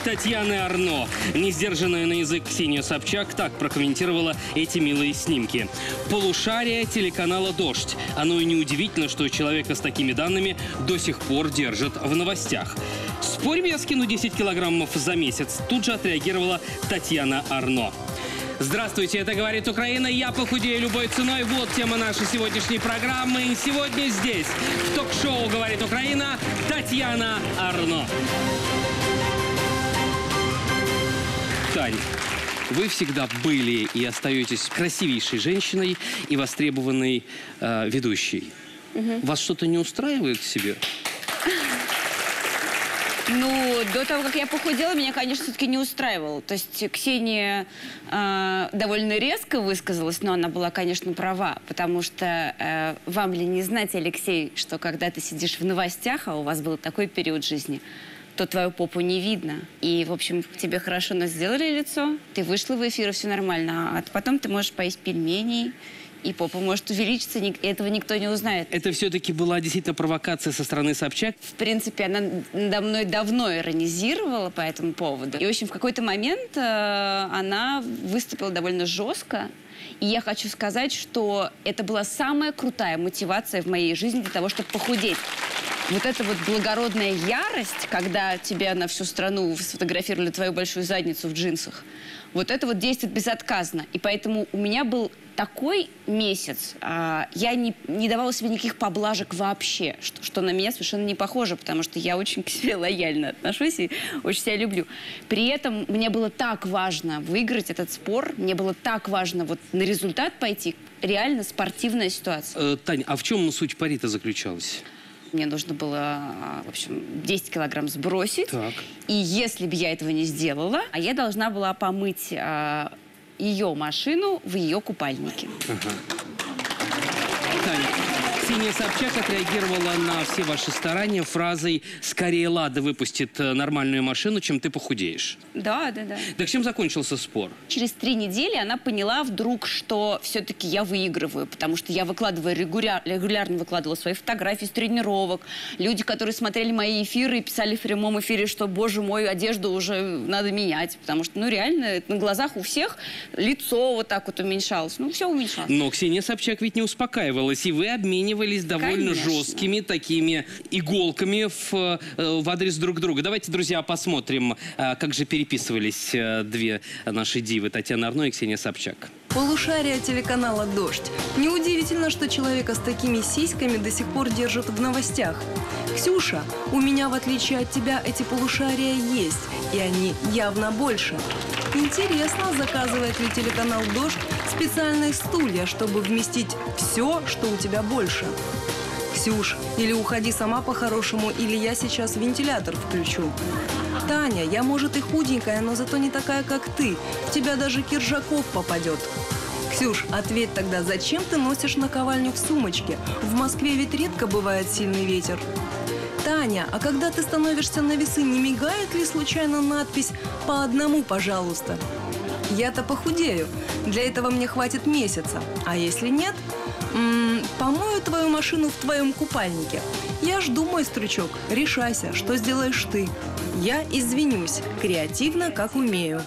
Татьяны Арно. Несдержанная на язык Ксения Собчак так прокомментировала эти милые снимки. Полушарие телеканала «Дождь». Оно и неудивительно, что человека с такими данными до сих пор держат в новостях. «Спорим, я скину 10 килограммов за месяц», тут же отреагировала Татьяна Арно. Здравствуйте, это «Говорит Украина». Я похудею любой ценой. Вот тема нашей сегодняшней программы. И сегодня здесь, в ток-шоу «Говорит Украина», Татьяна Арно. Тань, вы всегда были и остаетесь красивейшей женщиной и востребованной ведущей. Вас что-то не устраивает в себе? Ну, до того, как я похудела, меня, конечно, все-таки не устраивало. То есть Ксения довольно резко высказалась, но она была, конечно, права. Потому что вам ли не знать, Алексей, что когда ты сидишь в новостях, а у вас был такой период жизни, то твою попу не видно. И, в общем, тебе хорошо сделали лицо, ты вышла в эфир, и все нормально. А потом ты можешь поесть пельменей, и попа может увеличиться, и этого никто не узнает. Это все-таки была действительно провокация со стороны Собчак? В принципе, она надо мной давно иронизировала по этому поводу. И, в общем, в какой-то момент она выступила довольно жестко. И я хочу сказать, что это была самая крутая мотивация в моей жизни для того, чтобы похудеть. Вот эта вот благородная ярость, когда тебе на всю страну сфотографировали твою большую задницу в джинсах, вот это вот действует безотказно. И поэтому у меня был такой месяц, я не давала себе никаких поблажек вообще, что на меня совершенно не похоже, потому что я очень к себе лояльно отношусь и очень себя люблю. При этом мне было так важно выиграть этот спор, мне было так важно вот на результат пойти, реально спортивная ситуация. Тань, а в чем суть пари-то заключалась? Мне нужно было, в общем, 10 килограмм сбросить. Так. И если бы я этого не сделала, я должна была помыть ее машину в ее купальнике. Таня, Ксения Собчак отреагировала на все ваши старания фразой «Скорее Лада выпустит нормальную машину, чем ты похудеешь». Да. Так чем закончился спор? Через 3 недели она поняла вдруг, что все-таки я выигрываю, потому что я выкладываю регулярно выкладывала свои фотографии с тренировок. Люди, которые смотрели мои эфиры и писали в прямом эфире, что, боже мой, одежду уже надо менять, потому что, ну, реально, на глазах у всех лицо вот так вот уменьшалось. Ну, все уменьшалось. Но Ксения Собчак ведь не успокаивалась, и вы обменивались довольно жесткими такими иголками в адрес друг друга. Давайте, друзья, посмотрим, как же переписывались две наши дивы, Татьяна Арно и Ксения Собчак. Полушарие телеканала «Дождь». Неудивительно, что человека с такими сиськами до сих пор держат в новостях. Ксюша, у меня, в отличие от тебя, эти полушария есть, и они явно больше. Интересно, заказывает ли телеканал «Дождь» специальные стулья, чтобы вместить все, что у тебя больше? Ксюш, или уходи сама по-хорошему, или я сейчас вентилятор включу. Таня, я, может, и худенькая, но зато не такая, как ты. В тебя даже Киржаков попадет. Ксюш, ответь тогда, зачем ты носишь наковальню в сумочке? В Москве ведь редко бывает сильный ветер. Таня, а когда ты становишься на весы, не мигает ли случайно надпись «По одному, пожалуйста»? Я-то похудею. Для этого мне хватит месяца. А если нет, помою твою машину в твоем купальнике. Я жду, мой стручок. Решайся, что сделаешь ты. Я извинюсь. Креативно, как умею.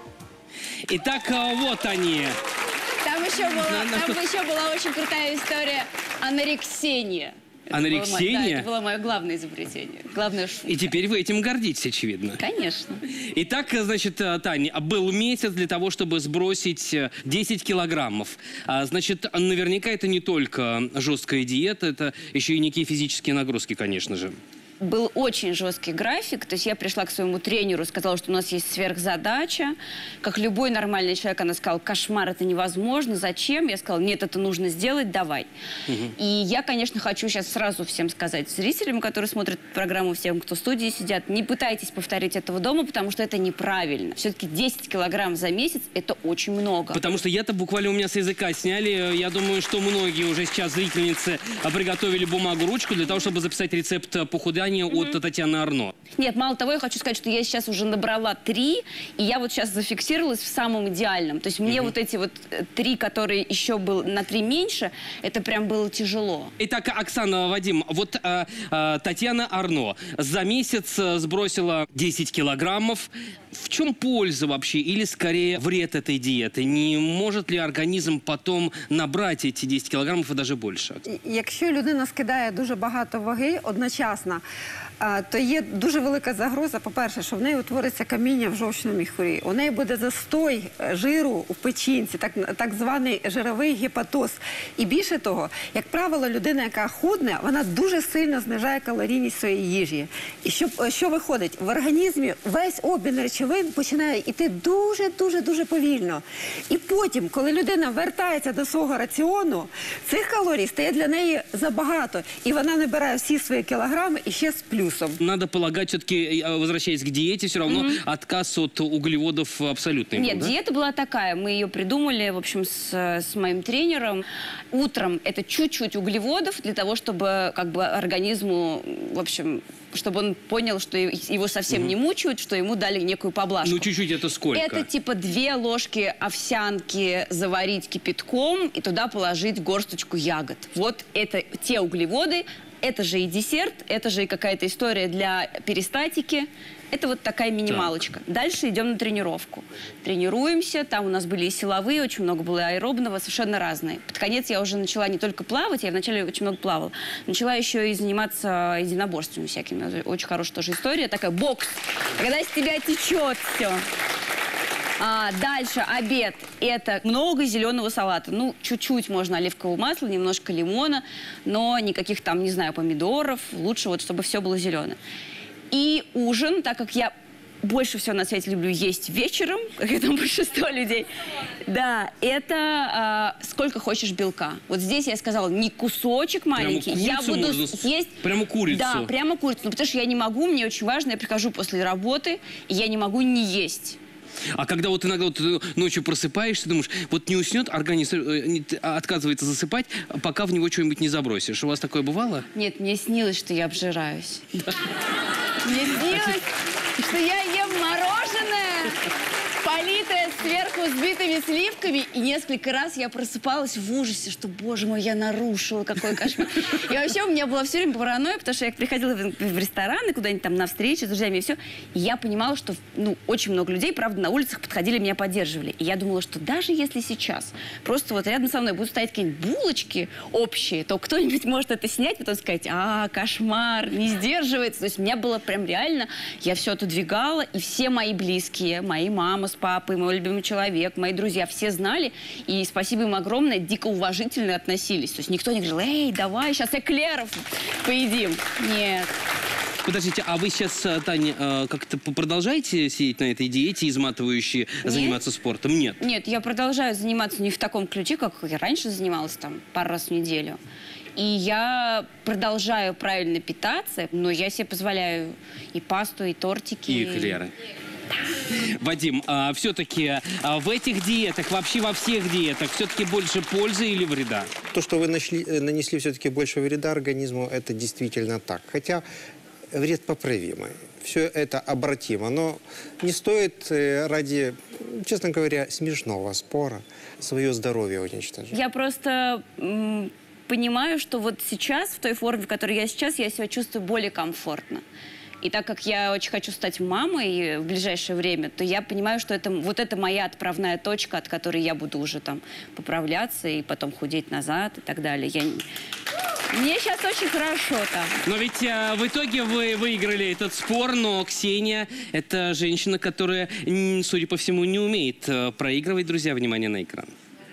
Итак, вот они. Там еще была очень крутая история анорексения. Анорексения? Это было мое главное изобретение. Главная шутка. И теперь вы этим гордитесь, очевидно. Конечно. Итак, значит, Таня, был месяц для того, чтобы сбросить 10 килограммов. Значит, наверняка это не только жесткая диета, это еще и некие физические нагрузки, конечно же. Был очень жесткий график, то есть я пришла к своему тренеру, сказала, что у нас есть сверхзадача. Как любой нормальный человек, она сказала, кошмар, это невозможно, зачем? Я сказала, нет, это нужно сделать, давай. И я, конечно, хочу сейчас сразу всем сказать, зрителям, которые смотрят программу, всем, кто в студии сидят, не пытайтесь повторить этого дома, потому что это неправильно. Все-таки 10 килограмм за месяц – это очень много. Потому что я-то буквально у меня с языка сняли. Я думаю, что многие уже сейчас зрительницы приготовили бумагу, ручку для того, чтобы записать рецепт похудания воспитания от Татьяны Арно. Нет, мало того, я хочу сказать, что я сейчас уже набрала 3, и я вот сейчас зафиксировалась в самом идеальном. То есть мне вот эти вот 3, которые еще был на 3 меньше, это прям было тяжело. Итак, Оксана, Вадим, вот Татьяна Арно за месяц сбросила 10 килограммов. В чем польза вообще или скорее вред этой диеты? Не может ли организм потом набрать эти 10 килограммов и даже больше? Якщо людина скидає дуже багато ваги одночасно, то є дуже велика загроза, по-перше, що в неї утвориться каміння в жовчному міхурі. У неї буде застой жиру в печінці, так званий жировий гепатоз. І більше того, як правило, людина, яка худне, вона дуже сильно знижає калорійність своєї їжі. І що виходить? В організмі весь обмін речовин починає йти дуже повільно. І потім, коли людина вертається до свого раціону, цих калорій стає для неї забагато. І вона набирає всі свої кілограми і ще з плюсом. Надо полагать, все-таки, возвращаясь к диете, все равно отказ от углеводов абсолютный. Нет, да? диета была такая. Мы ее придумали, в общем, с моим тренером. Утром это чуть-чуть углеводов для того, чтобы как бы организму, в общем, чтобы он понял, что его совсем не мучают, что ему дали некую поблажку. Ну, чуть-чуть это сколько? Это типа 2 ложки овсянки заварить кипятком и туда положить горсточку ягод. Вот это те углеводы. Это же и десерт, это же и какая-то история для перистатики. Это вот такая минималочка. Так. Дальше идем на тренировку. Тренируемся, там у нас были и силовые, очень много было аэробного, совершенно разные. Под конец я уже начала не только плавать, я вначале очень много плавала. Начала еще и заниматься единоборствами всякими. Очень хорошая тоже история, такая бокс. Когда из тебя течет все. Дальше обед. Это много зеленого салата. Ну, чуть-чуть можно оливкового масла, немножко лимона, но никаких там, не знаю, помидоров. Лучше вот, чтобы все было зеленое. И ужин, так как я больше всего на свете люблю есть вечером, как это большинство людей, да, это сколько хочешь белка. Вот здесь я сказала, не кусочек маленький, я буду есть... Прямо курицу? Да, прямо курицу. Ну, потому что я не могу, мне очень важно, я прихожу после работы, и я не могу не есть. А когда вот иногда вот ночью просыпаешься, думаешь, вот не уснет, организм отказывается засыпать, пока в него что-нибудь не забросишь. У вас такое бывало? Нет, мне снилось, что я обжираюсь. Мне снилось, что я ем мороженое, политое сверху взбитыми сливками. И несколько раз я просыпалась в ужасе, что, боже мой, я нарушила, какой кошмар. И вообще у меня была все время паранойя, потому что я приходила в рестораны, куда-нибудь там на встречи с друзьями и все. И я понимала, что очень много людей, правда, на улицах подходили, меня поддерживали. И я думала, что даже если сейчас просто вот рядом со мной будут стоять какие-нибудь булочки общие, то кто-нибудь может это снять, потом сказать, кошмар, не сдерживается. То есть у меня было прям реально, я все отодвигала, и все мои близкие, мои мама с папой, мой любимый человек, мои друзья, все знали, и спасибо им огромное, дико уважительно относились. То есть никто не говорил, эй, давай, сейчас эклеров поедим. Нет. Подождите, а вы сейчас, Таня, как-то продолжаете сидеть на этой диете, изматывающей, заниматься спортом? Нет. Нет, я продолжаю заниматься не в таком ключе, как я раньше занималась, там, пару раз в неделю. И я продолжаю правильно питаться, но я себе позволяю и пасту, и тортики. И эклеры. Вадим, все-таки в этих диетах, вообще во всех диетах, все-таки больше пользы или вреда? То, что вы нанесли все-таки больше вреда организму, это действительно так. Хотя вред поправимый. Все это обратимо. Но не стоит ради, честно говоря, смешного спора свое здоровье уничтожать. Я просто понимаю, что вот сейчас, в той форме, в которой я сейчас, я себя чувствую более комфортно. И так как я очень хочу стать мамой в ближайшее время, то я понимаю, что это моя отправная точка, от которой я буду уже там поправляться и потом худеть назад и так далее. Мне сейчас очень хорошо там. Но ведь в итоге вы выиграли этот спор, но Ксения – это женщина, которая, судя по всему, не умеет проигрывать. Друзья, внимание на экран.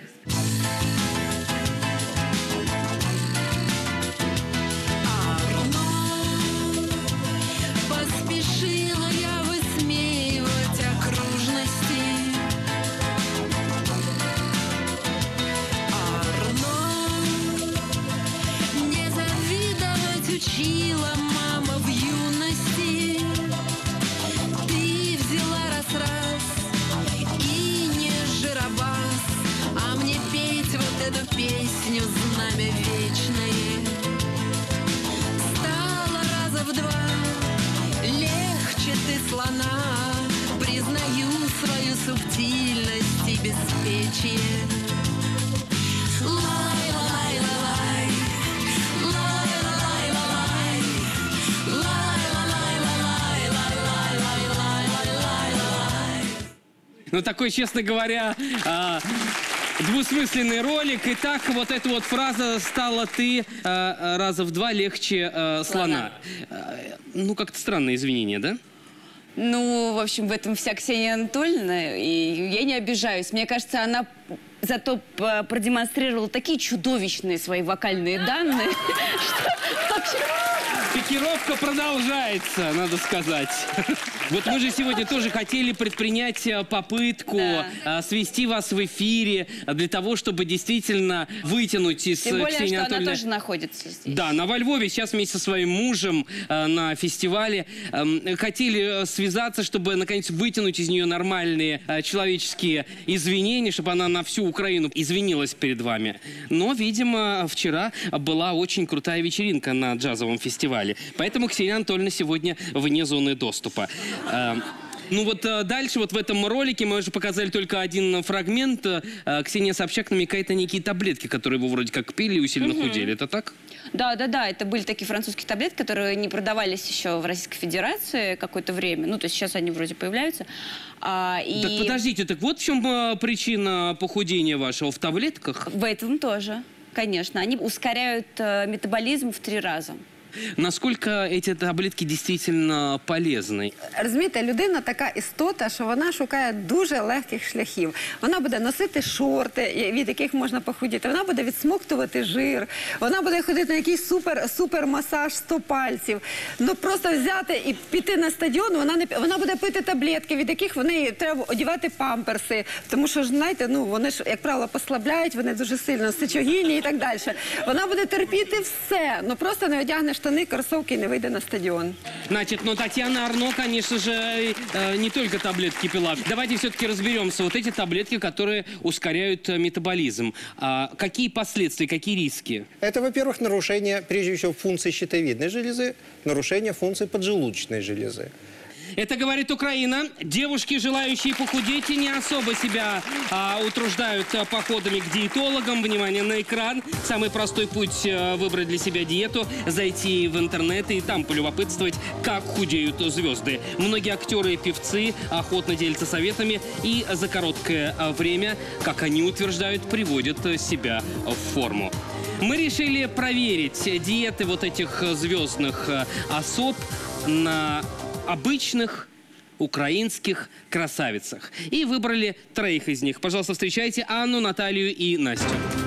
Учила мама в юности, ты взяла раз-раз и не жиробас, стильность и беспечие. Лай-лай-лай-лай, лай-лай-лай-лай, лай-лай-лай-лай-лай-лай-лай-лай-лай. Ну, такой, честно говоря, двусмысленный ролик. Итак, вот эта вот фраза «стала ты раза в 2 легче слона». Ну, как-то странное извинение, да? Ну, в общем, в этом вся Ксения Анатольевна, и я не обижаюсь. Мне кажется, она зато продемонстрировала такие чудовищные свои вокальные данные, что вообще... Пикировка продолжается, надо сказать. Вот мы же сегодня тоже хотели предпринять попытку свести вас в эфире для того, чтобы действительно вытянуть из Тем более, Ксении что Анатольевны... она тоже находится здесь. Да, она во Львове сейчас вместе со своим мужем на фестивале. Хотели связаться, чтобы наконец вытянуть из нее нормальные человеческие извинения, чтобы она на всю Украину извинилась перед вами. Но, видимо, вчера была очень крутая вечеринка на джазовом фестивале. Поэтому Ксения Анатольевна сегодня вне зоны доступа. Ну вот дальше, вот в этом ролике мы уже показали только один фрагмент. Ксения Собчак намекает на некие таблетки, которые вы вроде как пили и усиленно худели. Это так? Да, это были такие французские таблетки, которые не продавались еще в Российской Федерации какое-то время. Ну, то есть сейчас они вроде появляются. Так подождите, так вот в чем причина похудения вашего в таблетках? В этом тоже, конечно. Они ускоряют метаболизм в 3 раза. Насколько эти таблетки дійсно полезні? Розумієте, людина така істота, що вона шукає дуже легких шляхів. Вона буде носити шорти, від яких можна похудіти. Вона буде відсмоктувати жир. Вона буде ходити на якийсь супер масаж 100 пальців. Ну просто взяти і піти на стадіон, вона буде пити таблетки, від яких вони треба одягати памперси. Тому що, знаєте, ну вони ж, як правило, послабляють, вони дуже сильно сечогінні і так далі. Вона буде терпіти все, ну просто не одягне штаны, кроссовки и не выйдет на стадион. Значит, ну Татьяна Арно, конечно же, не только таблетки пила. Давайте все-таки разберемся. Вот эти таблетки, которые ускоряют метаболизм. Какие последствия, какие риски? Это, во-первых, нарушение, прежде всего, функций щитовидной железы, нарушение функций поджелудочной железы. Это говорит Украина. Девушки, желающие похудеть, не особо себя утруждают походами к диетологам. Внимание на экран. Самый простой путь выбрать для себя диету, зайти в интернет и там полюбопытствовать, как худеют звезды. Многие актеры и певцы охотно делятся советами и за короткое время, как они утверждают, приводят себя в форму. Мы решили проверить диеты вот этих звездных особ на обычных украинских красавицах. И выбрали 3 из них. Пожалуйста, встречайте Анну, Наталью и Настю.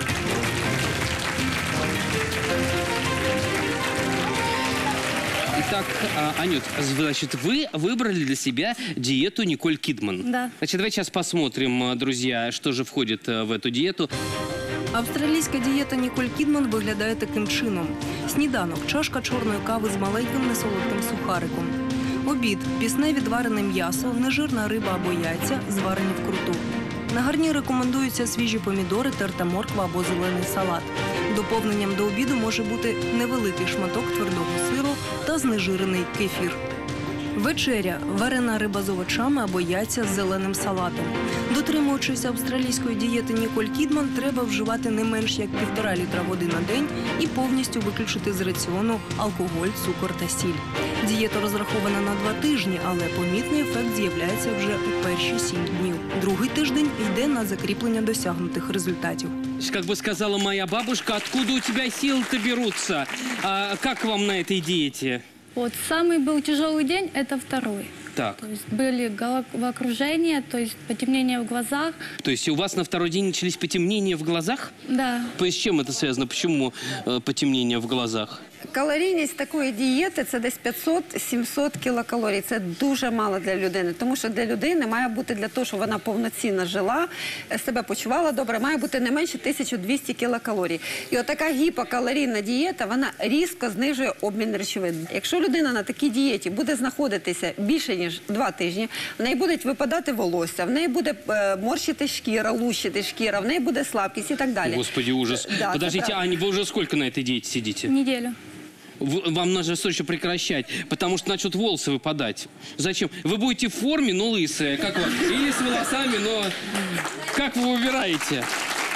Итак, Анют, значит, вы выбрали для себя диету Николь Кидман. Да. Значит, давайте сейчас посмотрим, друзья, что же входит в эту диету. Австралійська дієта Ніколь Кідман виглядає таким чином. Сніданок – чашка чорної кави з маленьким несолодким сухариком. Обід – пісне відварене м'ясо, нежирна риба або яйця, зварені вкруту. На гарнір рекомендуються свіжі помідори, терта морква або зелений салат. Доповненням до обіду може бути невеликий шматок твердого сиру та знежирений кефір. Вечеря – варена риба з овочами або яйця з зеленим салатом. Дотримуючись австралійської дієти Ніколь Кідман, треба вживати не менш як 1,5 літра води на день і повністю виключити з раціону алкоголь, цукор та сіль. Дієта розрахована на 2 тижні, але помітний ефект з'являється вже у перші 7 днів. Другий тиждень йде на закріплення досягнутих результатів. Как бы сказала моя бабушка, откуда у тебя силы-то берутся? Как вам на этой диете? Вот самый был тяжелый день, это 2-й. Так. То есть были головокружения, то есть потемнение в глазах. То есть у вас на 2-й день начались потемнения в глазах? Да. То есть с чем это связано? Почему потемнение в глазах? Калорійність такої дієти – це десь 500-700 кілокалорій. Це дуже мало для людини, тому що для людини має бути, для того, щоб вона повноцінно жила, себе почувала добре, має бути не менше 1200 кілокалорій. І отака гіпокалорійна дієта, вона різко знижує обмін речовин. Якщо людина на такій дієті буде знаходитися більше, ніж 2 тижні, в неї будуть випадати волосся, в неї буде морщити шкіра, лущити шкіра, в неї буде слабкість і так далі. Господи, ужас. Да, Подождите, Аня, вы уже сколько на этой диете сидите? Неделю. Вам нужно срочно прекращать, потому что начнут волосы выпадать. Зачем? Вы будете в форме, но лысые. Как вы? Или с волосами, но... Как вы выбираете?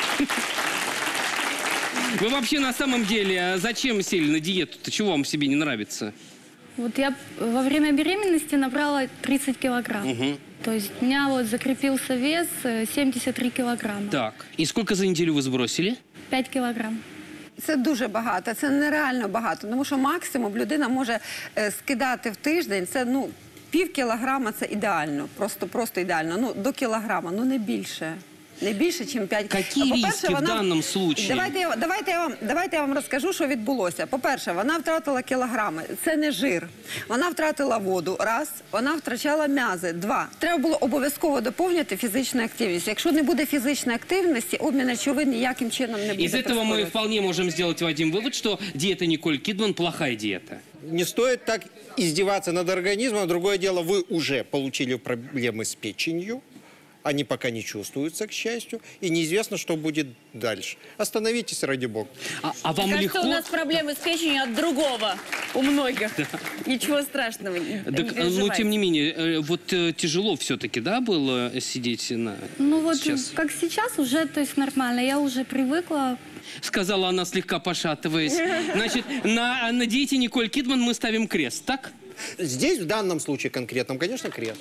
Вы вообще на самом деле зачем сели на диету-то? Чего вам себе не нравится? Вот я во время беременности набрала 30 килограмм. То есть у меня вот закрепился вес 73 килограмма. Так. И сколько за неделю вы сбросили? 5 килограмм. Це дуже багато, це нереально багато, тому що максимум людина може скидати в тиждень, це пів кілограма, це ідеально, просто ідеально, до кілограма, не більше. Не більше, ніж 5 кілограмів. Які риски в даному випадку? Давайте я вам розкажу, що відбулося. По-перше, вона втратила кілограми. Це не жир. Вона втратила воду. Раз. Вона втрачала м'язи. Два. Треба було обов'язково доповнити фізичну активність. Якщо не буде фізичної активності, обмін речовин ніяким чином не буде. Из этого мы вполне можем сделать, Вадим, вывод, что диета Николь Кидман плохая диета. Не стоит так издеваться над организмом. Другое дело, вы уже получили проблемы с печенью. Они пока не чувствуются, к счастью, и неизвестно, что будет дальше. Остановитесь, ради бога. А вам Кажется, легко? у нас проблемы с печенью от другого, у многих. Ничего страшного, не переживайте. Тем не менее, вот тяжело все-таки, да, было сидеть на... Ну вот сейчас? как сейчас уже, то есть нормально, я уже привыкла. Сказала она, слегка пошатываясь. Значит, на диете Николь Кидман мы ставим крест, так? Здесь, в данном случае конкретном, конечно, крест.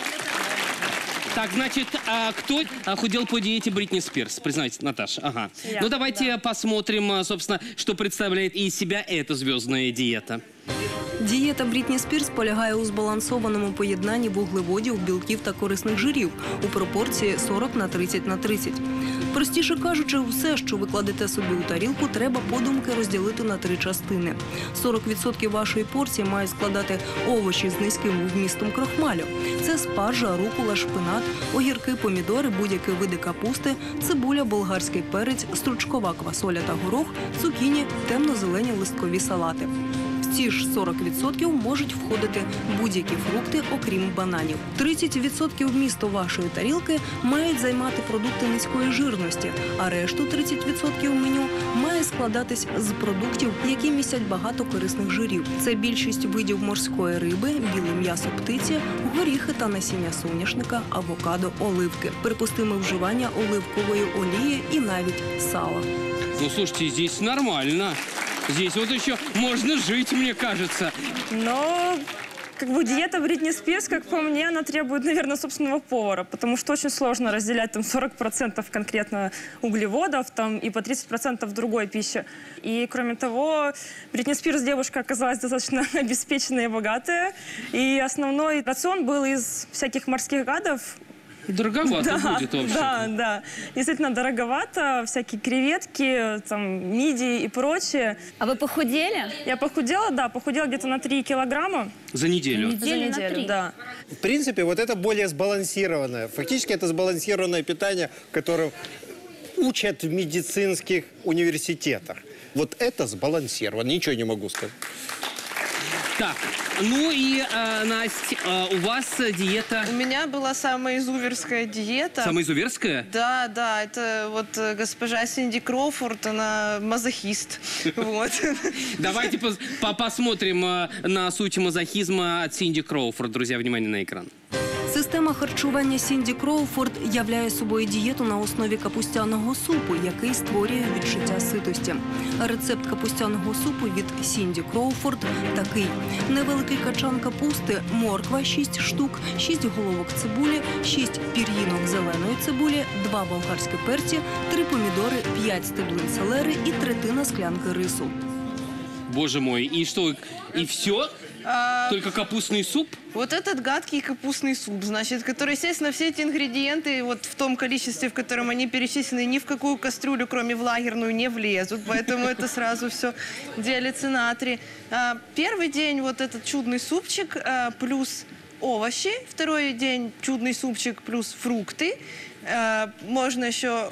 Так, значит, а кто худел по диете Бритни Спирс? Признайте, Наташа. Ага. Ну, давайте посмотрим, собственно, что представляет из себя эта звездная диета. Дієта Брітні Спірс полягає у збалансованому поєднанні вуглеводів, білків та корисних жирів у пропорції 40/30/30. Простіше кажучи, все, що ви кладете собі у тарілку, треба подумки розділити на 3 частини. 40% вашої порції мають складати овочі з низьким вмістом крохмалю. Це спаржа, рукола, шпинат, огірки, помідори, будь-які види капусти, цибуля, болгарський перець, стручкова квасоля та горох, цукіні, темно-зелені листкові салати. В ці ж 40% можуть входити будь-які фрукти, окрім бананів. 30% вмісту вашої тарілки мають займати продукти низької жирності, а решту 30% меню має складатись з продуктів, які містять багато корисних жирів. Це більшість видів морської риби, біле м'ясо птиці, горіхи та насіння соняшника, авокадо, оливки. Припустиме вживання оливкової олії і навіть сала. Ну, слушайте, здесь нормально. Здесь вот еще можно жить, мне кажется. Но диета Бритни Спирс, как по мне, она требует, наверное, собственного повара, потому что очень сложно разделять там 40% конкретно углеводов там, и по 30% другой пищи. И, кроме того, Бритни Спирс девушка оказалась достаточно обеспеченная и богатая, и основной рацион был из всяких морских гадов. Дороговато будет вообще. Да. Действительно дороговато. Всякие креветки, там, мидии и прочее. А вы похудели? Я похудела, да. Похудела где-то на 3 килограмма. За неделю? За неделю, да. В принципе, вот это более сбалансированное. Фактически это сбалансированное питание, которое учат в медицинских университетах. Вот это сбалансировано. Ничего не могу сказать. Так, ну и, Настя, у вас диета... У меня была самая изуверская диета. Самая изуверская? Да, это вот госпожа Синди Кроуфорд, она мазохист. Вот. Давайте посмотрим на суть мазохизма от Синди Кроуфорд. Друзья, внимание на экран. Система харчування Сінді Кроуфорд являє собою дієту на основі капустяного супу, який створює відчуття ситості. Рецепт капустяного супу від Сінді Кроуфорд такий. Невеликий качан капусти, морква 6 штук, 6 головок цибулі, 6 пір'їнок зеленої цибулі, 2 болгарські перці, 3 помідори, 5 стеблин селери і третина склянки рису. Боже мой, и что, и все? Только капустный суп? Вот этот гадкий капустный суп, значит, который, естественно, все эти ингредиенты вот в том количестве, в котором они перечислены, ни в какую кастрюлю, кроме в лагерную, не влезут, поэтому это сразу все делится на 3. Первый день вот этот чудный супчик плюс овощи, второй день чудный супчик плюс фрукты, можно еще,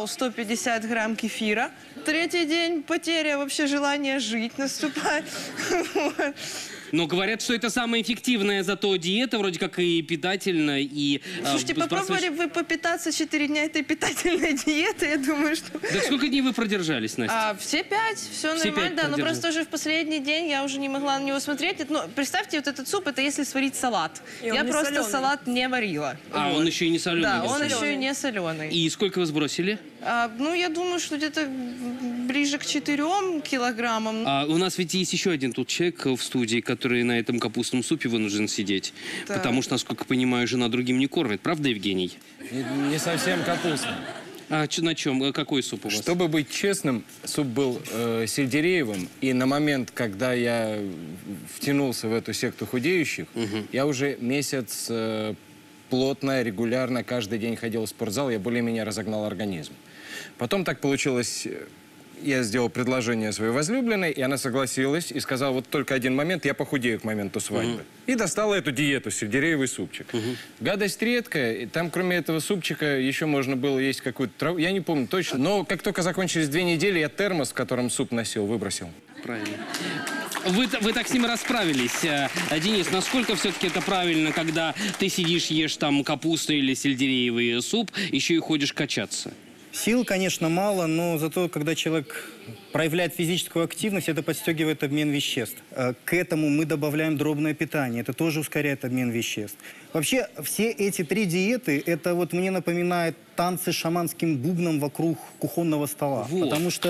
150 грамм кефира. Третий день потеря вообще желания жить наступает. Но говорят, что это самая эффективная зато диета, вроде как и питательно, и... Слушайте, попробовали вы попитаться 4 дня этой питательной диеты, я думаю, что... Да сколько дней вы продержались, Настя? Все 5, все Все нормально, 5 да, но продержались. просто уже в последний день я уже не могла на него смотреть. Ну, представьте, вот этот суп, это если сварить салат. И он Я не просто солёный. салат не варила. А, он еще и не соленый. Да, он весь. еще и не соленый. И сколько вы сбросили? Ну, я думаю, что где-то ближе к 4 килограммам. У нас ведь есть еще один тут человек в студии, который на этом капустном супе вынужден сидеть. Да. Потому что, насколько понимаю, жена другим не кормит. Правда, Евгений? Не совсем капустный. На чем? Какой суп у вас? Чтобы быть честным, суп был сельдереевым, и на момент, когда я втянулся в эту секту худеющих, я уже месяц плотно, регулярно, каждый день ходил в спортзал, я более-менее разогнал организм. Потом так получилось, я сделал предложение своей возлюбленной, и она согласилась, и сказала, вот только один момент, я похудею к моменту свадьбы. И достала эту диету, сельдереевый супчик. Гадость редкая, и там кроме этого супчика еще можно было есть какую-то траву, я не помню точно, но как только закончились 2 недели, я термос, в котором суп носил, выбросил. Правильно. Вы так с ним расправились. Денис, насколько все-таки это правильно, когда ты сидишь, ешь там капусту или сельдереевый суп, еще и ходишь качаться? Сил, конечно, мало, но зато, когда человек проявляет физическую активность, это подстегивает обмен веществ. К этому мы добавляем дробное питание. Это тоже ускоряет обмен веществ. Вообще, все эти 3 диеты, это вот мне напоминает танцы с шаманским бубном вокруг кухонного стола. Вот.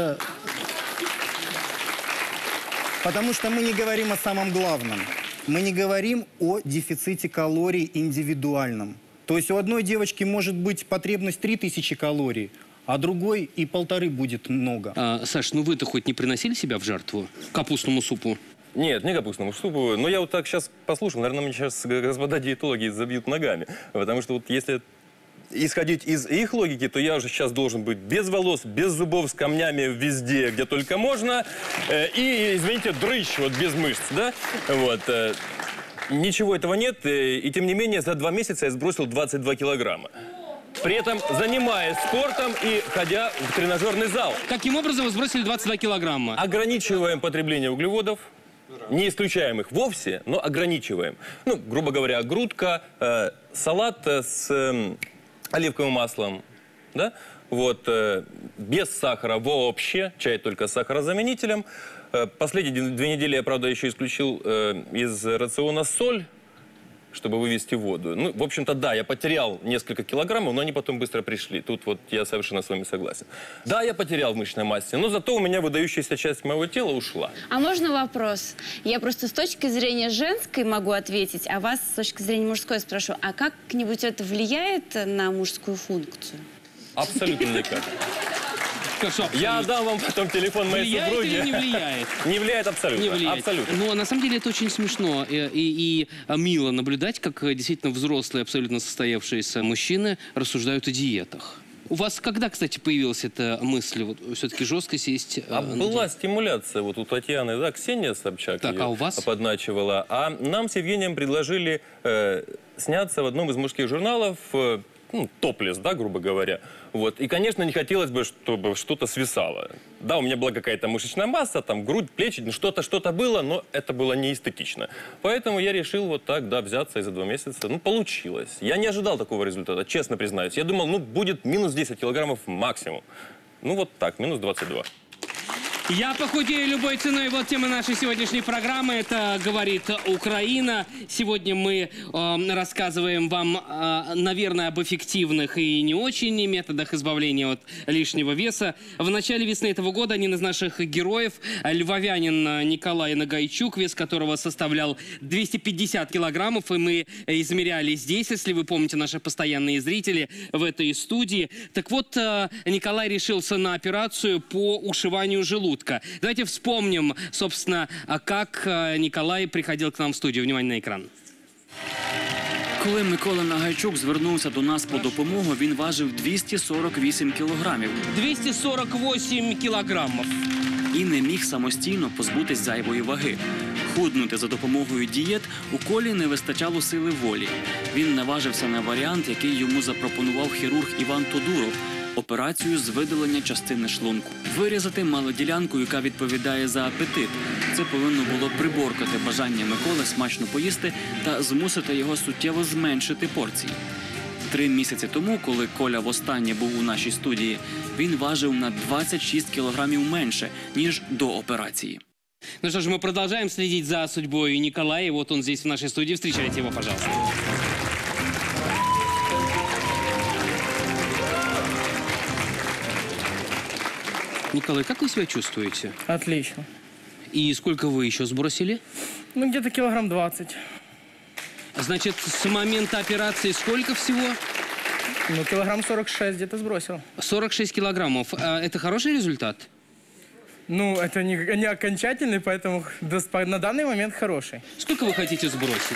Потому что мы не говорим о самом главном. Мы не говорим о дефиците калорий индивидуальном. То есть у одной девочки может быть потребность 3000 калорий, а другой и 1,5 будет много. Саш, ну вы-то хоть не приносили себя в жертву капустному супу? Нет, не капустному супу. Но я вот так сейчас послушал, наверное, меня сейчас господа диетологи забьют ногами. Потому что вот если исходить из их логики, то я уже сейчас должен быть без волос, без зубов, с камнями везде, где только можно. И, извините, дрыщ, вот без мышц, да? Вот. Ничего этого нет, и тем не менее за 2 месяца я сбросил 22 килограмма. При этом занимаясь спортом и ходя в тренажерный зал. Каким образом вы сбросили 22 килограмма? Ограничиваем потребление углеводов. Не исключаем их вовсе, но ограничиваем. Ну, грубо говоря, грудка, салат с оливковым маслом, да? Вот, без сахара вообще, чай только с сахарозаменителем. Последние 2 недели я, правда, еще исключил из рациона соль, чтобы вывести воду. Ну, в общем-то, да, я потерял несколько килограммов, но они потом быстро пришли. Тут вот я совершенно с вами согласен. Да, я потерял в мышечной массе, но зато у меня выдающаяся часть моего тела ушла. А можно вопрос? Я просто с точки зрения женской могу ответить, а вас с точки зрения мужской спрошу. А как-нибудь это влияет на мужскую функцию? Абсолютно никак. Я отдам вам потом телефон моей супруги. Влияет или не влияет? Не влияет абсолютно. Не влияет. Абсолютно. Но на самом деле это очень смешно и мило наблюдать, как действительно взрослые, абсолютно состоявшиеся мужчины рассуждают о диетах. У вас когда, кстати, появилась эта мысль, вот все-таки жестко сесть? Была стимуляция вот у Татьяны, да, Ксения Собчак так, ее а у вас? подначивала. А нам с Евгением предложили сняться в одном из мужских журналов, ну, топлес, да, грубо говоря. Вот. И, конечно, не хотелось бы, чтобы что-то свисало. Да, у меня была какая-то мышечная масса, там, грудь, плечи, ну, что-то было, но это было не эстетично. Поэтому я решил вот так, да, взяться и за 2 месяца. Ну, получилось. Я не ожидал такого результата, честно признаюсь. Я думал, ну, будет минус 10 килограммов максимум. Ну, вот так, минус 22. Я похудею любой ценой. Вот тема нашей сегодняшней программы. Это «Говорит Украина». Сегодня мы рассказываем вам, наверное, об эффективных и не очень методах избавления от лишнего веса. В начале весны этого года один из наших героев, львовянин Николай Нагайчук, вес которого составлял 250 килограммов, и мы измеряли здесь, если вы помните, наши постоянные зрители в этой студии. Так вот, Николай решился на операцию по ушиванию желудка. Давайте вспомним, собственно, как Николай приходил к нам в студию. Внимание на экран. Коли Микола Нагайчук звернувся до нас по допомогу, він важив 248 кілограмів. 248 кілограмів. І не міг самостійно позбутись зайвої ваги. Худнути за допомогою дієт у Колі не вистачало сили волі. Він наважився на варіант, який йому запропонував хірург Іван Тодуров. операцію з видалення частини шлунку. Вирізати малу ділянку, яка відповідає за апетит. Це повинно було приборкати бажання Миколи смачно поїсти та змусити його суттєво зменшити порції. 3 місяці тому, коли Коля востаннє був у нашій студії, він важив на 26 кілограмів менше, ніж до операції. Ну что ж, мы продолжаем следить за судьбой Николая. Вот он здесь в нашей студии. Встречайте его, пожалуйста. Николай, как вы себя чувствуете? Отлично. И сколько вы еще сбросили? Ну, где-то килограмм 20. Значит, с момента операции сколько всего? Ну, килограмм 46 где-то сбросил. 46 килограммов. Это хороший результат? Ну, это не окончательный, поэтому на данный момент хороший. Сколько вы хотите сбросить?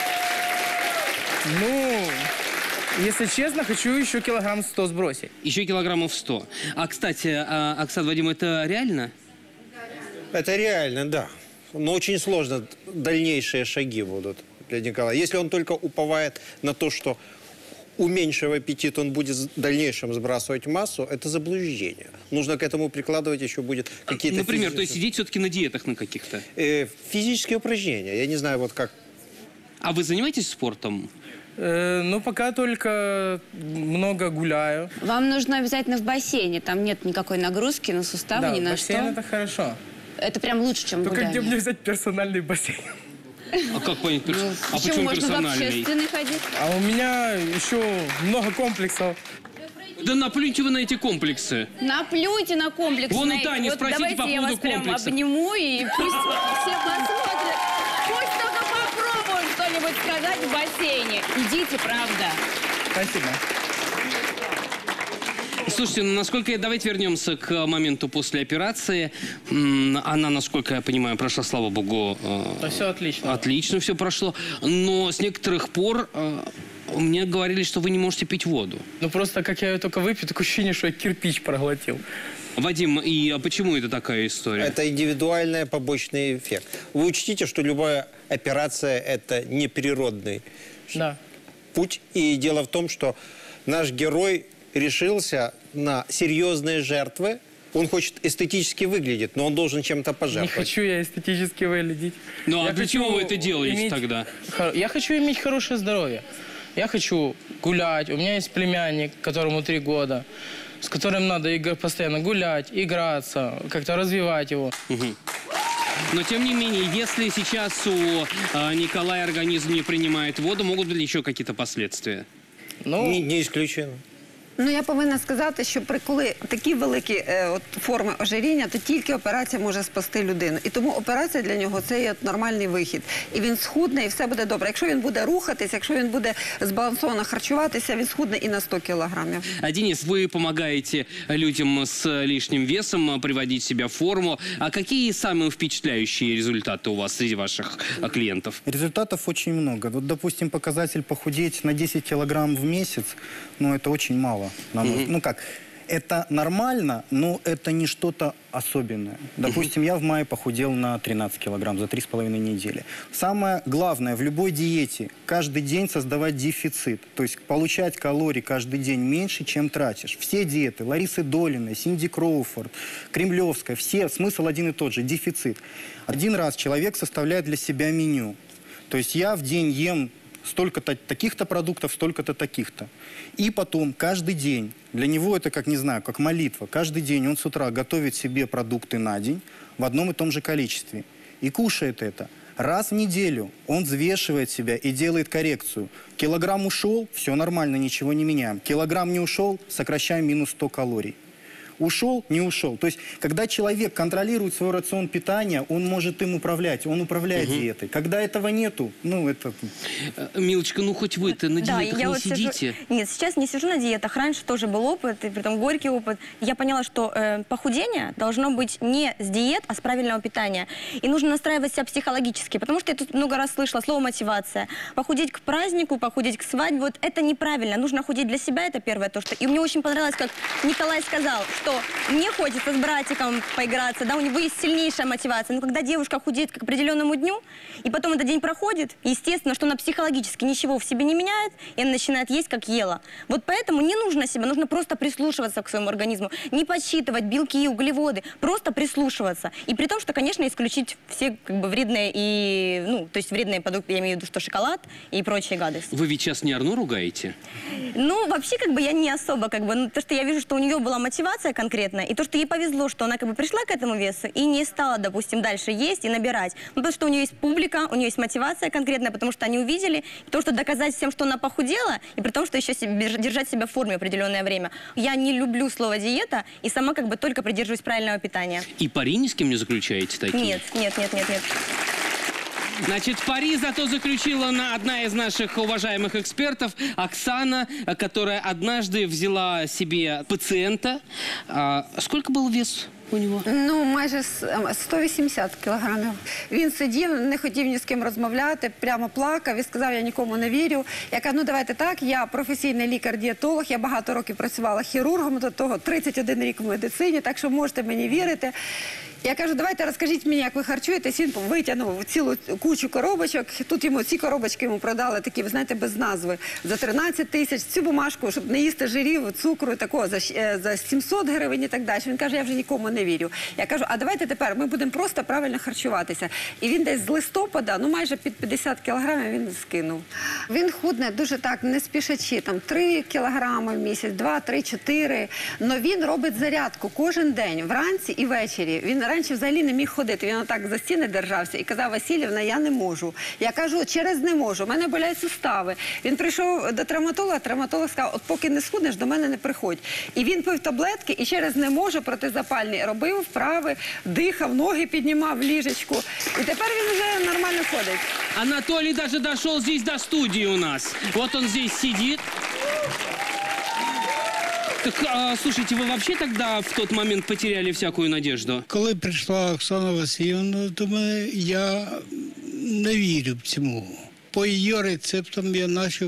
Ну, если честно, хочу еще килограмм 100 сбросить. Еще килограммов 100. А, кстати, Оксана, Вадим, это реально? Это реально, да. Но очень сложно дальнейшие шаги будут для Николая. Если он только уповает на то, что уменьшив аппетит, он будет в дальнейшем сбрасывать массу, это заблуждение. Нужно к этому прикладывать еще будет какие-то... Например, то есть сидеть все-таки на диетах на каких-то? Физические упражнения. Я не знаю, вот как... А вы занимаетесь спортом? Ну, пока только много гуляю. Вам нужно обязательно в бассейне. Там нет никакой нагрузки на суставы, Да, ни на бассейн что. это хорошо. Это прям лучше, чем Только гуляние. где мне взять персональный бассейн? А как понять? А Почему почему можно в персональный? общественный ходить? А у меня еще много комплексов. Да наплюньте вы на эти комплексы. Наплюйте на комплекс. Вон у Тани, спросите давайте по я поводу вас прям комплексов. обниму и пусть все посмотрят. Пусть только попробуют что-нибудь сказать в бассейне. Идите, правда. Спасибо. Слушайте, ну, насколько... Давайте вернемся к моменту после операции. Она, насколько я понимаю, прошла, слава богу... Да все отлично. Отлично все прошло. Но с некоторых пор мне говорили, что вы не можете пить воду. Ну просто, как я ее только выпью, такое ощущение, что я кирпич проглотил. Вадим, и почему это такая история? Это индивидуальный побочный эффект. Вы учтите, что любая операция – это неприродный путь. И дело в том, что наш герой решился на серьезные жертвы. Он хочет эстетически выглядеть, но он должен чем-то Не пожертвовать. хочу я эстетически выглядеть. Ну а Я для хочу чего вы это делаете иметь тогда? Я хочу иметь хорошее здоровье. Я хочу гулять. У меня есть племянник, которому 3 года, с которым надо постоянно гулять, играться, как-то развивать его. Но тем не менее, если сейчас у Николая организм не принимает воду, могут быть еще какие-то последствия? Ну, не исключено. Ну, я повинна сказати, що коли такі великі форми ожиріння, то тільки операція може спасти людину. І тому операція для нього – це є нормальний вихід. І він схудне, і все буде добре. Якщо він буде рухатись, якщо він буде збалансовано харчуватися, він схудне і на 100 кілограмів. Денис, вы помогаете людям с лишним весом приводить себя в форму. А какие самые впечатляющие результаты у вас среди ваших клиентов? Результатов очень много. Вот, допустим, показатель похудеть на 10 килограмм в месяц, ну, это очень мало. Ну как, это нормально, но это не что-то особенное. Допустим, я в мае похудел на 13 килограмм за 3,5 недели. Самое главное в любой диете – каждый день создавать дефицит. То есть получать калорий каждый день меньше, чем тратишь. Все диеты, Ларисы Долиной, Синди Кроуфорд, Кремлевская, все, смысл один и тот же – дефицит. Один раз человек составляет для себя меню. То есть я в день ем столько-то таких-то продуктов, столько-то таких-то. И потом каждый день, для него это как, не знаю, как молитва, каждый день он с утра готовит себе продукты на день в одном и том же количестве. И кушает это. Раз в неделю он взвешивает себя и делает коррекцию. Килограмм ушел, все нормально, ничего не меняем. Килограмм не ушел, сокращаем минус 100 калорий. Ушел, не ушел. То есть, когда человек контролирует свой рацион питания, он может им управлять, он управляет диетой. Когда этого нету, ну, это... Милочка, ну хоть вы-то на диетах не сидите. Нет, сейчас не сижу на диетах. Раньше тоже был опыт, и притом горький опыт. Я поняла, что похудение должно быть не с диет, а с правильного питания. И нужно настраивать себя психологически, потому что я тут много раз слышала слово мотивация. Похудеть к празднику, похудеть к свадьбе, вот это неправильно. Нужно худеть для себя, это первое то, что... И мне очень понравилось, как Николай сказал, что мне хочется с братиком поиграться, да, у него есть сильнейшая мотивация. Но когда девушка худеет к определенному дню, и потом этот день проходит, естественно, что она психологически ничего в себе не меняет, и она начинает есть, как ела. Вот поэтому не нужно себя, нужно просто прислушиваться к своему организму, не подсчитывать белки, углеводы, просто прислушиваться. И при том, что, конечно, исключить все как бы вредные и, ну, то есть вредные продукты, я имею в виду, что шоколад и прочие гадости. Вы ведь сейчас не Арно ругаете? Ну, вообще, как бы я не особо, как бы, ну, то, что я вижу, что у нее была мотивация конкретная, и то, что ей повезло, что она как бы пришла к этому весу и не стала, допустим, дальше есть и набирать. Ну, потому что у нее есть публика, у нее есть мотивация конкретная, потому что они увидели, то, что доказать всем, что она похудела, и при том, что еще держать себя в форме определенное время. Я не люблю слово диета, и сама как бы только придерживаюсь правильного питания. И пари ни с кем не заключаете такие? Нет, нет, нет, нет, нет. Значит, пари зато заключила одна из наших уважаемых экспертов, Оксана, которая однажды взяла себе пациента. Сколько был вес у нього? Ну, майже 180 кілограмів. Він сидів, не хотів ні з ким розмовляти, прямо плакав і сказав, я нікому не вірю. Я кажу, ну давайте так, я професійний лікар-дієтолог, я багато років працювала хірургом, до того 31 рік в медицині, так що можете мені вірити. Я кажу, давайте розкажіть мені, як ви харчуєтесь. Він витягнув цілу кучу коробочок. Тут йому ці коробочки йому продали такі, ви знаєте, без назви, за 13 тисяч. Цю бумажку, щоб не їсти жирів, цукру і такого, за 700 гривень і так далі. Він каже, я вже нікому не вірю. Я кажу, а давайте тепер ми будемо просто правильно харчуватися. І він десь з листопада, ну майже під 50 кілограмів він скинув. Він худне дуже так, не спішачи, там 3 кілограми в місяць, 2, 3, 4. Но він робить зарядку кожен день, вранці і ввечері. Він раніше взагалі не міг ходити. Він отак за стіни держався і казав, Васильівна, я не можу. Я кажу, через не можу, у мене болять сустави. Він прийшов до травматолога, травматолог сказав, от поки не схуднеш, до мене не приходь. І він пив таблетки і через не можу протизапальні робив вправи, дихав, ноги піднімав в ліжечку. І тепер він вже нормально ходить. Анатолий даже дошел здесь до студии у нас. Вот он здесь сидит. Так, слушайте, вы вообще тогда в тот момент потеряли всякую надежду? Коли прийшла Оксана Васильівна до мене, я не вірю цьому. По її рецептам я почав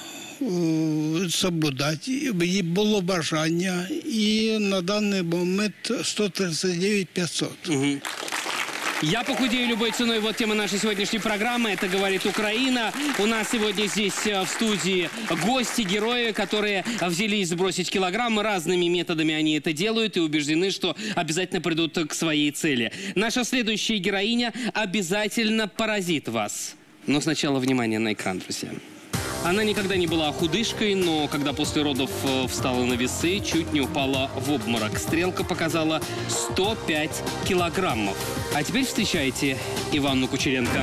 соблюдати. Було бажання, і на даний момент 139 500. Угу. Я похудею любой ценой. Вот тема нашей сегодняшней программы. Это говорит Украина. У нас сегодня здесь в студии гости, герои, которые взялись сбросить килограммы. Разными методами они это делают и убеждены, что обязательно придут к своей цели. Наша следующая героиня обязательно поразит вас. Но сначала внимание на экран, друзья. Она никогда не была худышкой, но когда после родов встала на весы, чуть не упала в обморок. Стрелка показала 105 килограммов. А теперь встречайте Иванну Кучеренко.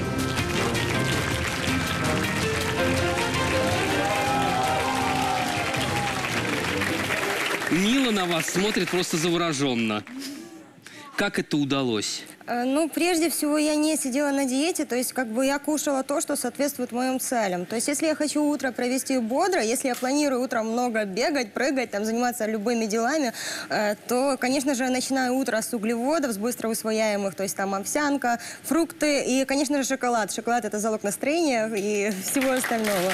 Мила на вас смотрит просто завороженно. Как это удалось? Ну, прежде всего, я не сидела на диете, то есть, как бы, я кушала то, что соответствует моим целям. То есть, если я хочу утро провести бодро, если я планирую утром много бегать, прыгать, там, заниматься любыми делами, то, конечно же, я начинаю утро с углеводов, с быстро усвояемых, то есть, там, овсянка, фрукты и, конечно же, шоколад. Шоколад – это залог настроения и всего остального.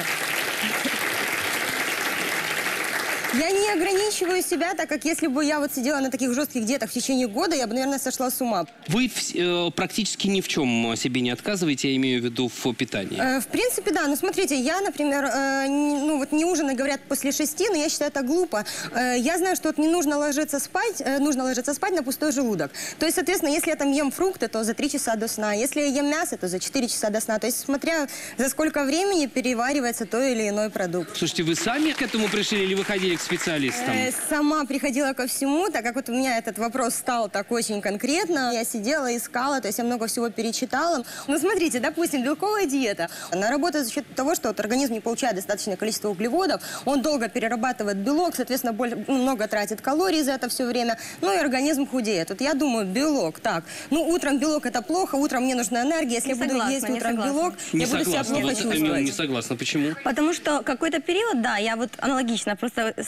Я не ограничиваю себя, так как если бы я вот сидела на таких жестких диетах в течение года, я бы, наверное, сошла с ума. Вы практически ни в чем себе не отказываете, я имею в виду в питании? В принципе, да. Ну, смотрите, я, например, ну, вот не ужинать, говорят, после 6, но я считаю это глупо. Я знаю, что вот не нужно ложиться спать, нужно ложиться спать на пустой желудок. То есть, соответственно, если я там ем фрукты, то за 3 часа до сна. Если я ем мясо, то за 4 часа до сна. То есть, смотря за сколько времени переваривается то или иной продукт. Слушайте, вы сами к этому пришли или вы ходили к специалистам? Сама приходила ко всему, так как вот у меня этот вопрос стал так очень конкретно. Я сидела, искала, то есть я много всего перечитала. Ну, смотрите, допустим, белковая диета. Она работает за счет того, что вот организм не получает достаточное количество углеводов, он долго перерабатывает белок, соответственно, много тратит калорий за это все время, ну и организм худеет. Вот я думаю, белок, так, ну, утром белок это плохо, утром мне нужна энергия, если я буду есть утром белок, я буду себя плохо чувствовать. Не согласна, почему? Потому что какой-то период, да, я вот аналогично, просто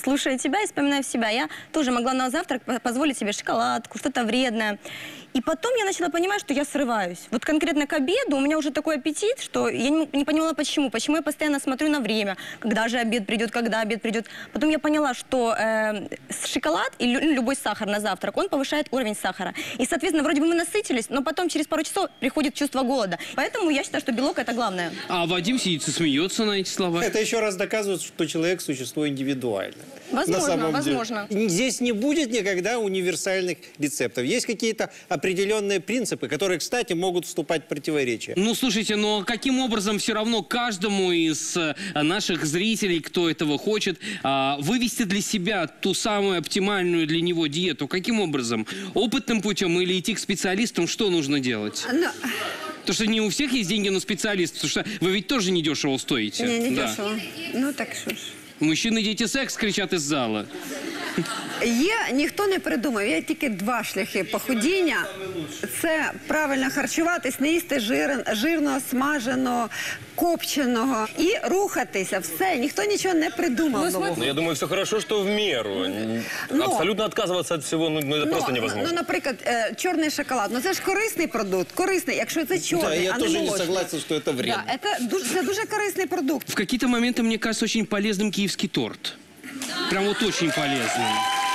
слушая тебя и вспоминая себя, я тоже могла на завтрак позволить себе шоколадку, что-то вредное. И потом я начала понимать, что я срываюсь. Вот конкретно к обеду у меня уже такой аппетит, что я не понимала, почему. Почему я постоянно смотрю на время, когда же обед придет, когда обед придет. Потом я поняла, что шоколад и любой сахар на завтрак, он повышает уровень сахара. И, соответственно, вроде бы мы насытились, но потом через пару часов приходит чувство голода. Поэтому я считаю, что белок – это главное. А Вадим сидит и смеется на эти слова. Это еще раз доказывает, что человек – существо индивидуальное. Возможно, на самом возможно. деле. Здесь не будет никогда универсальных рецептов. Есть какие-то определенные принципы, которые, кстати, могут вступать в противоречие. Ну, слушайте, но каким образом все равно каждому из наших зрителей, кто этого хочет, вывести для себя ту самую оптимальную для него диету? Каким образом? Опытным путем или идти к специалистам? Что нужно делать? Потому что не у всех есть деньги на специалистов, потому что вы ведь тоже недешево стоите. Не дешево. Ну так що ж. Мужчины, дети, секс, кричат из зала. Ніхто не придумав, є тільки два шляхи похудіння. Це правильно харчуватись, не їсти жирного, смаженого, копченого і рухатися. Все, ніхто нічого не придумав. Ну, я думаю, все хорошо, что в меру. Абсолютно отказываться от всего, это просто невозможно. Ну, наприклад, чорний шоколад. Ну, це ж корисний продукт, корисний, якщо це чорний, Да, а не молочний. я тоже не согласен, что это вредно. Да, це дуже корисний продукт. В какие-то моменты мне кажется очень полезным киевский торт. Прям вот очень полезным.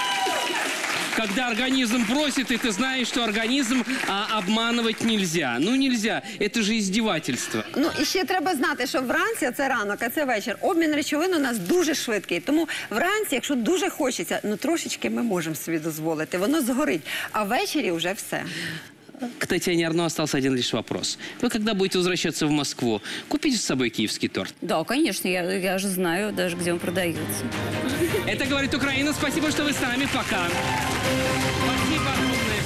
Когда организм просит, и ты знаешь, что организм обманывать нельзя. Ну, нельзя. Это же издевательство. Ну, і ще треба знати, що вранці, це ранок, а це вечір, обмін речовин у нас дуже швидкий. Тому вранці, якщо дуже хочеться, ну, трошечки ми можемо собі дозволити. Воно згорить. А ввечері вже все. К Татьяне Арно остался один лишь вопрос. Вы, когда будете возвращаться в Москву, купите с собой киевский торт? Да, конечно, я же знаю даже, где он продается. Это «Говорит Украина». Спасибо, что вы с нами. Пока. Спасибо огромное.